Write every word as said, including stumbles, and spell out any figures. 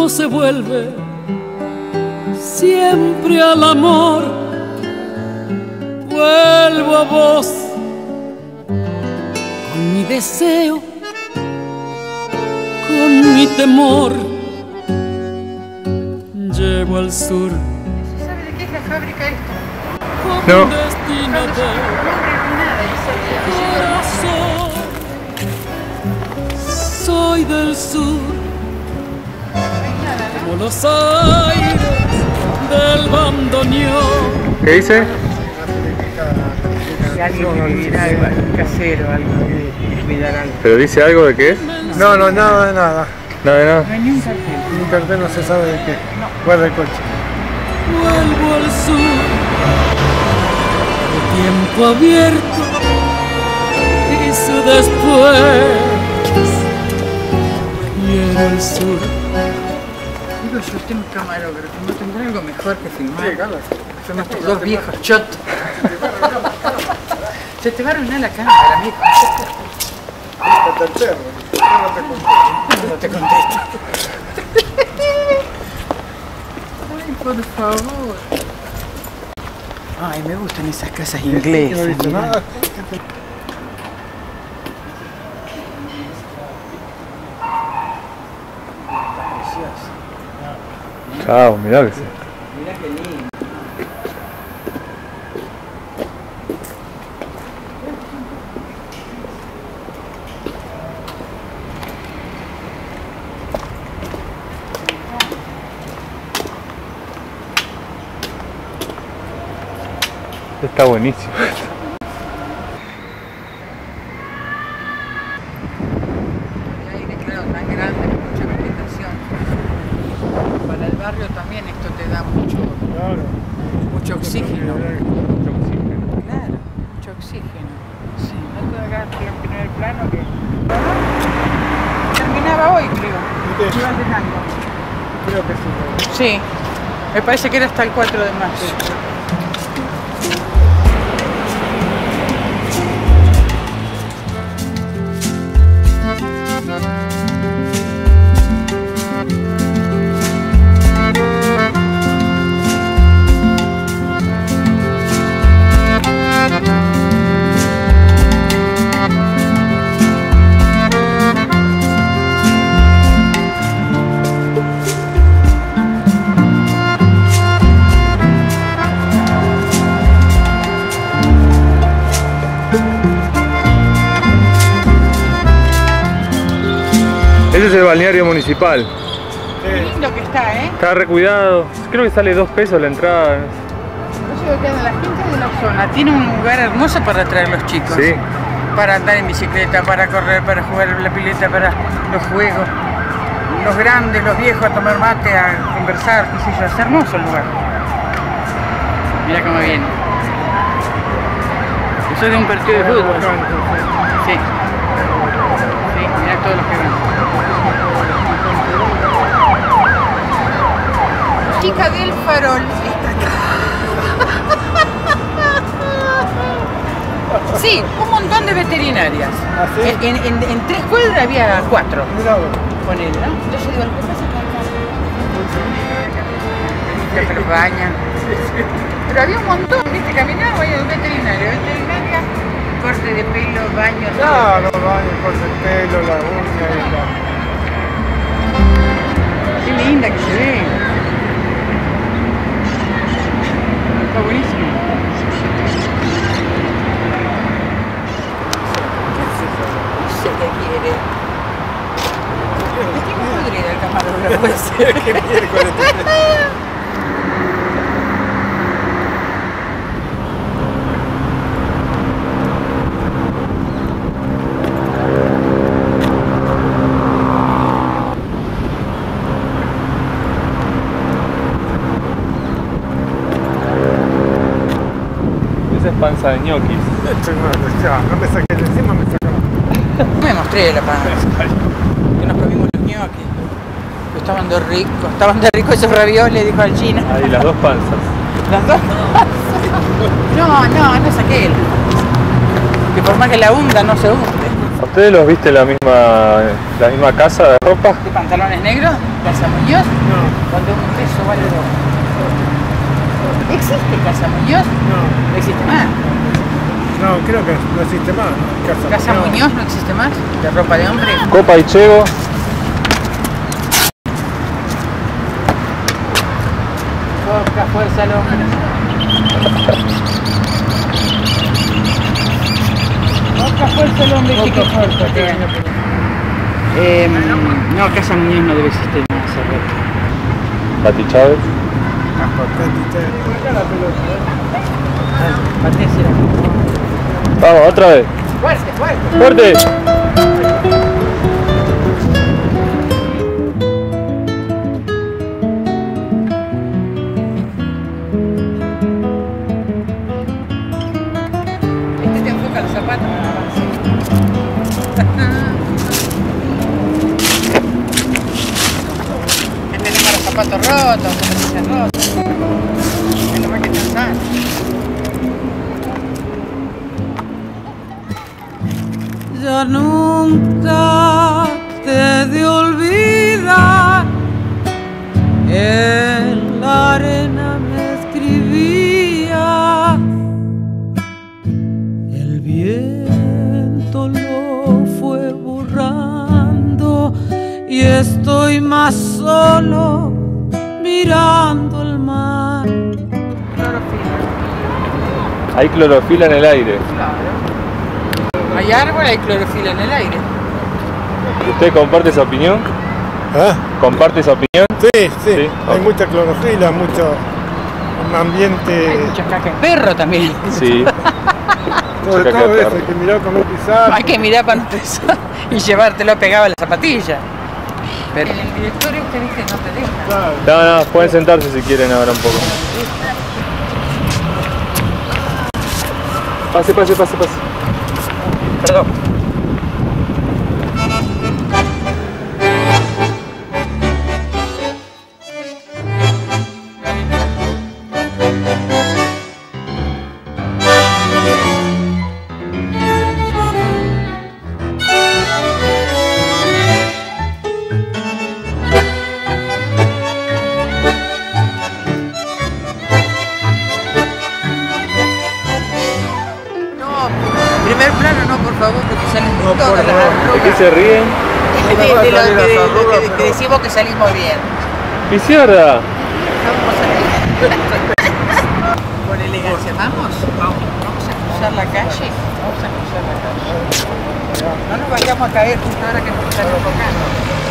se vuelve siempre al amor. Vuelvo a vos con mi deseo, con mi temor. Llevo al sur. ¿Se sabe de qué es la fábrica esta? No. Destino de corazón. Soy del sur, como los aires del bandoneón. ¿Qué dice? Algo que vivirá, algo casero, algo que cuidar algo. ¿Pero dice algo de qué es? No, no, nada de nada. Nada de nada. No hay ni un cartel. Un cartel no se sabe de qué. Guarda el coche. Vuelvo al sur, de tiempo abierto y su después. Quiero el sur. Digo, yo tengo camarógrafo, no tendré algo mejor que filmar. Sí, Carlos. Son estos dos viejos chotos. Se te va a arruinar la cámara, mijo. Hasta el perro. No te contesto. Ay, por favor. Ay, me gustan esas casas inglesas. No he dicho nada. Chao, mirá que sí. Mirá qué lindo. Está buenísimo. El aire, claro, tan grande, con mucha vegetación. Para el barrio también esto te da mucho, Claro. mucho oxígeno. Mucho oxígeno. Claro, mucho oxígeno. Sí, no te hagas el primer plano que... Terminaba hoy, creo. ¿Viste? Ibas dejando. Creo que sí. Sí, me parece que era hasta el cuatro de marzo. Ese es el balneario municipal. Qué lindo que está, ¿eh? Está recuidado. Creo que sale dos pesos la entrada. Yo sé que la gente de la zona tiene un lugar hermoso para atraer a los chicos. Sí. Para andar en bicicleta, para correr, para jugar en la pileta, para los juegos. Los grandes, los viejos a tomar mate, a conversar, qué sé yo. Es hermoso el lugar. Mira cómo viene. Yo soy de un partido de fútbol. Sí. Sí, mira todos los que van. Chica del Farol está acá. Sí, un montón de veterinarias. ¿Ah, sí? En, en, en, en tres cuadras había cuatro. Mirá vos. Con él, ¿no? Entonces digo, ¿qué pasa acá? Que los bañan. Pero había un montón, ¿viste? Caminaba y el veterinario, veterinaria, corte de pelo, baño. Claro, baño, corta el pelo, la uña y la... Qué linda que se ve. Está buenísimo. No sé qué quiere. ¿De qué me podría el camarógrafo? Puede ser que miércoles te... Esa es panza de ñoquis. No me saqué de encima, me sacaba. Me mostré la panza. Que nos comimos los ñoquis. Estaban de ricos, estaban de ricos esos ravioles, dijo al chino. Ahí, las dos panzas. ¿Las dos? No, no, no saqué él. Que por más que la hunda, no se hunde. ¿Ustedes los viste en la misma, la misma casa de ropa? ¿De pantalones negros? ¿Casa Muñoz? No, Cuando un peso vale dos. ¿Existe Casa Muñoz? no, No existe más. no, creo que no existe más. Casa, ¿Casa no. Muñoz no existe más? ¿De ropa de hombre? Copa y Chego. Coca, fuerza al hombre. Coca, fuerza al hombre, chico, fuerza. Eh, no, Casa Muñoz no debe existir más. Pati Chávez. Patricia. Vamos, otra vez. Fuerte, fuerte. ¡Fuerte! Este te enfoca los zapatos. Este tenemos los zapatos rotos, las zapatillas rotas. Es lo más que están sanos. Ya nunca te he de olvidar. En la arena me escribía. El viento lo fue borrando y estoy más solo mirando el mar. Hay clorofila en el aire. Hay árbol, hay clorofila en el aire. ¿Usted comparte esa opinión? ¿Ah? ¿Comparte esa opinión? Sí, sí, Sí, hay ok. mucha clorofila, mucho ambiente. Hay mucha caca de perro también. Sí. Sobre mucha caca todo de eso, perro. hay que mirar con un pisar. Hay que mirar para no pesar y llevártelo pegado a la zapatilla. Pero en el directorio usted dice no te deja. Claro. No, no, pueden sentarse si quieren ahora un poco. Pase, pase, pase, pase. Perdón. Primer plano no, por favor, porque salen No, todas por las favor. ¿De qué arrugas. se ríen? De, de, No me de van a lo salir que, las de- arrugas, que- que pero- decimos que salimos bien. ¡Pizarra! Vamos a con elegancia. Vamos, vamos, vamos a cruzar la calle. Vamos a cruzar la calle. No nos vayamos a caer justo ahora que nos están enfocando.